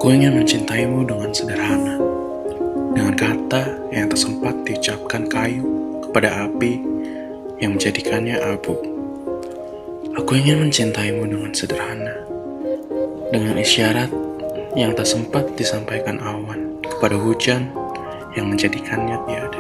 Aku ingin mencintaimu dengan sederhana, dengan kata yang tak sempat diucapkan kayu kepada api yang menjadikannya abu. Aku ingin mencintaimu dengan sederhana, dengan isyarat yang tak sempat disampaikan awan kepada hujan yang menjadikannya tiada.